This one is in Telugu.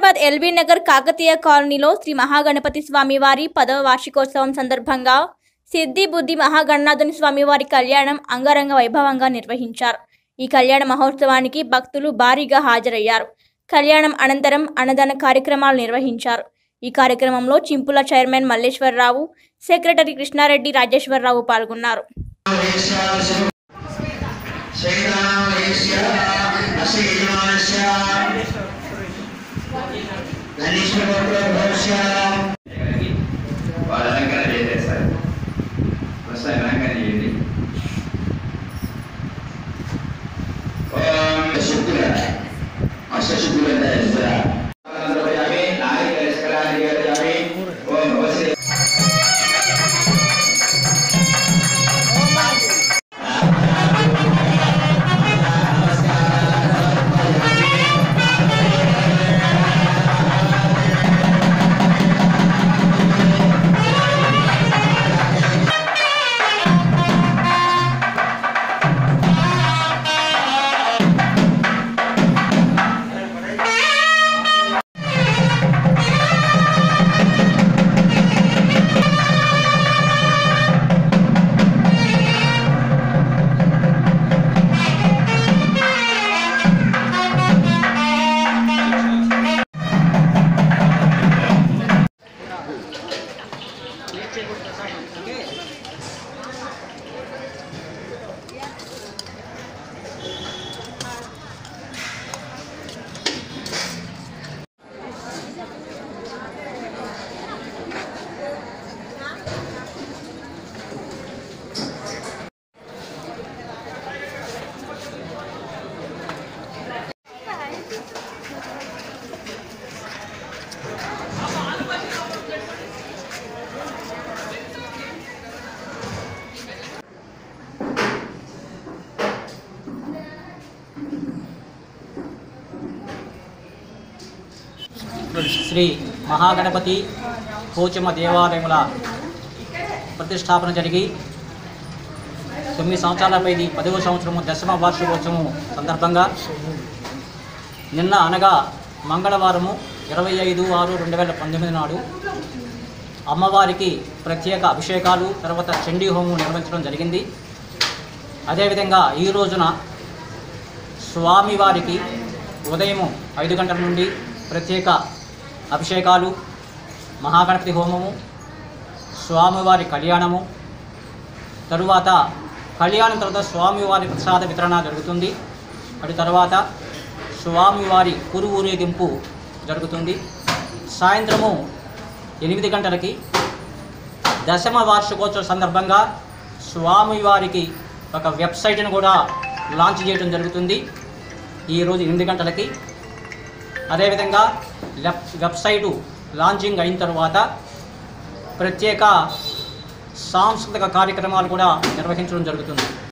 హైదరాబాద్ ఎల్బీ నగర్ కాకతీయ కాలనీలో శ్రీ మహాగణపతి స్వామివారి 10వ వార్షికోత్సవం సందర్భంగా సిద్ధి బుద్ధి మహాగణనాథుని స్వామివారి కళ్యాణం అంగరంగ వైభవంగా నిర్వహించారు. ఈ కళ్యాణ మహోత్సవానికి భక్తులు భారీగా హాజరయ్యారు. కళ్యాణం అనంతరం అన్నదాన కార్యక్రమాలు నిర్వహించారు. ఈ కార్యక్రమంలో చింపుల చైర్మన్ మల్లేశ్వరరావు, సెక్రటరీ కృష్ణారెడ్డి, రాజేశ్వరరావు పాల్గొన్నారు. శ్రీ మహాగణపతి పోచమ్మ దేవాలయముల ప్రతిష్టాపన జరిగి 9 సంవత్సరాలపై 10వ సంవత్సరము దశమ వార్షికోత్సవం సందర్భంగా నిన్న అనగా మంగళవారము 25/6/2019 నాడు అమ్మవారికి ప్రత్యేక అభిషేకాలు, తర్వాత చండీ హోమం నిర్వహించడం జరిగింది. అదేవిధంగా ఈ రోజున స్వామివారికి ఉదయం 5 గంటల నుండి ప్రత్యేక అభిషేకాలు, మహాగణపతి హోమము, స్వామివారి కళ్యాణము, తరువాత కళ్యాణం తర్వాత స్వామివారి ప్రసాద వితరణ జరుగుతుంది. అటు తర్వాత స్వామివారి కురు ఊరేగింపు జరుగుతుంది. సాయంత్రము 8 గంటలకి దశమ వార్షికోత్సవ సందర్భంగా స్వామివారికి ఒక వెబ్సైట్ను కూడా లాంచ్ చేయడం జరుగుతుంది ఈరోజు 8 గంటలకి. అదేవిధంగా వెబ్సైటు లాంచింగ్ అయిన తర్వాత ప్రత్యేక సాంస్కృతిక కార్యక్రమాలు కూడా నిర్వహించడం జరుగుతుంది.